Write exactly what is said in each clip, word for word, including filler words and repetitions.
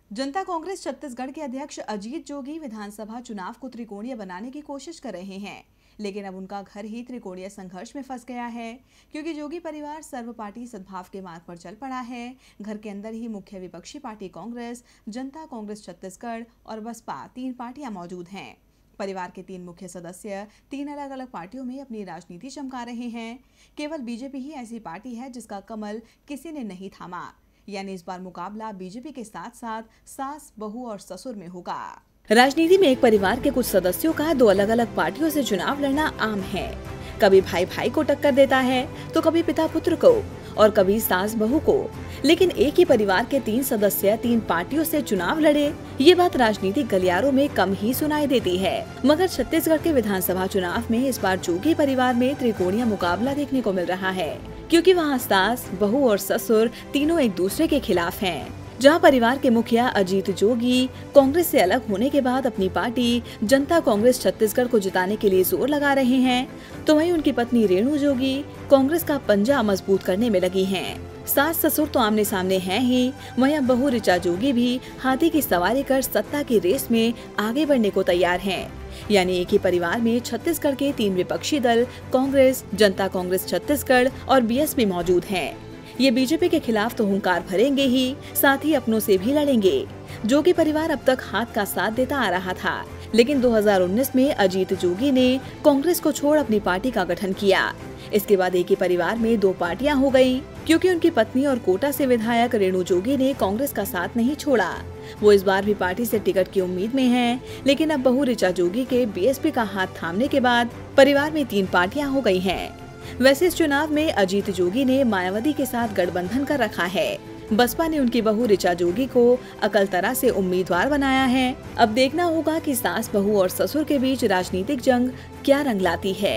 जनता कांग्रेस छत्तीसगढ़ के अध्यक्ष अजीत जोगी विधानसभा चुनाव को त्रिकोणीय बनाने की कोशिश कर रहे हैं, लेकिन अब उनका घर ही त्रिकोणीय संघर्ष में फंस गया है, क्योंकि जोगी परिवार सर्व पार्टी सद्भाव के मार्ग पर चल पड़ा है। घर के अंदर ही मुख्य विपक्षी पार्टी कांग्रेस, जनता कांग्रेस छत्तीसगढ़ और बसपा तीन पार्टियां मौजूद हैं। परिवार के तीन मुख्य सदस्य तीन अलग अलग पार्टियों में अपनी राजनीति चमका रहे हैं। केवल बीजेपी ही ऐसी पार्टी है जिसका कमल किसी ने नहीं थामा, यानी इस बार मुकाबला बीजेपी के साथ साथ सास, बहू और ससुर में होगा। राजनीति में एक परिवार के कुछ सदस्यों का दो अलग अलग पार्टियों से चुनाव लड़ना आम है। कभी भाई भाई को टक्कर देता है, तो कभी पिता पुत्र को और कभी सास बहू को। लेकिन एक ही परिवार के तीन सदस्य तीन पार्टियों से चुनाव लड़े, ये बात राजनीतिक गलियारों में कम ही सुनाई देती है। मगर छत्तीसगढ़ के विधानसभा चुनाव में इस बार जोगी परिवार में त्रिकोणीय मुकाबला देखने को मिल रहा है, क्योंकि वहाँ सास, बहू और ससुर तीनों एक दूसरे के खिलाफ हैं। जहां परिवार के मुखिया अजीत जोगी कांग्रेस से अलग होने के बाद अपनी पार्टी जनता कांग्रेस छत्तीसगढ़ को जिताने के लिए जोर लगा रहे हैं, तो वहीं उनकी पत्नी रेणु जोगी कांग्रेस का पंजा मजबूत करने में लगी हैं। सास ससुर तो आमने सामने हैं ही, वहीं अब बहू ऋचा जोगी भी हाथी की सवारी कर सत्ता की रेस में आगे बढ़ने को तैयार हैं। यानी एक ही परिवार में छत्तीसगढ़ के तीन विपक्षी दल कांग्रेस, जनता कांग्रेस छत्तीसगढ़ और बीएसपी मौजूद हैं। ये बीजेपी के खिलाफ तो हुंकार भरेंगे ही, साथ ही अपनों से भी लड़ेंगे। जोगी परिवार अब तक हाथ का साथ देता आ रहा था, लेकिन दो हज़ार उन्नीस में अजीत जोगी ने कांग्रेस को छोड़ अपनी पार्टी का गठन किया। इसके बाद एक ही परिवार में दो पार्टियां हो गयी, क्योंकि उनकी पत्नी और कोटा से विधायक रेणु जोगी ने कांग्रेस का साथ नहीं छोड़ा। वो इस बार भी पार्टी से टिकट की उम्मीद में हैं, लेकिन अब बहू ऋचा जोगी के बीएसपी का हाथ थामने के बाद परिवार में तीन पार्टियां हो गयी हैं। वैसे इस चुनाव में अजीत जोगी ने मायावती के साथ गठबंधन कर रखा है। बसपा ने उनकी बहू ऋचा जोगी को अकलतरा से उम्मीदवार बनाया है। अब देखना होगा कि सास, बहू और ससुर के बीच राजनीतिक जंग क्या रंग लाती है।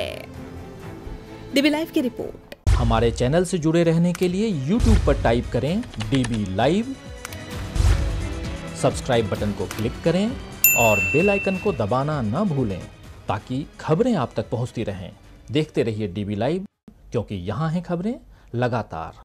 डीबी लाइव की रिपोर्ट। हमारे चैनल से जुड़े रहने के लिए यूट्यूब पर टाइप करें डीबी लाइव, सब्सक्राइब बटन को क्लिक करें और बेल आइकन को दबाना न भूलें, ताकि खबरें आप तक पहुंचती रहें। देखते रहिए डीबी लाइव, क्योंकि यहाँ हैं खबरें लगातार।